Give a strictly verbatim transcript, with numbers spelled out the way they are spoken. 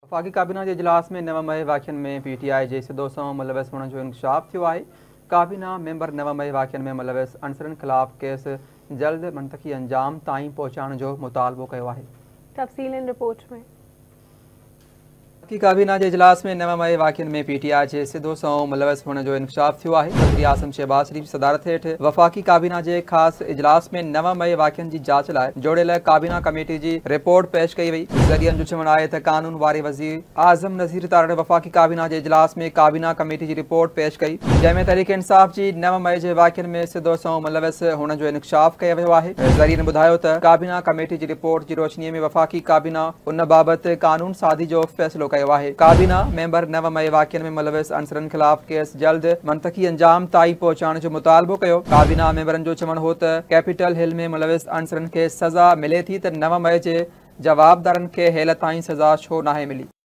वफ़ाक़ी काबीना जे इजलास में नव मई वाक़िअनि में पी टी आई जे सिधो संओं मुलविस हुअण जो इंकशाफ थियो आहे। काबीना मेंबर नव मई वाक़िअनि में मुलविस अनसरनि ख़िलाफ़ केस जल्द मंतक़ी अंजाम ताईं पहुचाइण जो मुतालबो कयो आहे। तफ़सील इन रिपोर्ट में। वफ़ाक़ी काबीना जे इजलास में नव मई वाक़िअनि में पी टी आई जे सिधो संओं मुलविस हुअण जो इंकशाफ थियो आहे। वज़ीर आज़म शहबाज शरीफ़ सदारत हेठि वफ़ाक़ी काबीना जे ख़ासि इजलास में नव मई वाक़िअनि जी जाच लाइ जोड़ियल काबीना कमेटी जी रिपोर्ट पेश कई वई। ज़रियनि जो चवणु आहे त कानून वारे वज़ीर आज़म नज़ीर तारड़ वफ़ाक़ी काबीना जे इजलास में काबीना कमेटी जी रिपोर्ट पेश कई, जंहिंमें तहरीक इंसाफ़ जी नव मई जे वाक़िअनि में सिधो संओं मुलविस हुअण जो इंकशाफ कयो वियो आहे। ज़रियनि ॿुधायो त काबीना कमेटी जी रिपोर्ट जी रोशनीअ में वफ़ाक़ी काबीना उन बाबति कानून साज़ी जो फ़ैसिलो कयो आहे। काबीना मेंबर नव मई वाक़िअनि में मुलविस अनसरनि ख़िलाफ़ केस जल्द मंतक़ी अंजाम ताईं पहुचाइण जो मुतालबो कयो। काबीना मेंबरनि जो चवणु हो त कैपिटल हिल में मुलविस अनसरनि खे सज़ा मिले थी त नव मई जे जवाबदारनि खे हेल ताईं सज़ा छो नाहे मिली।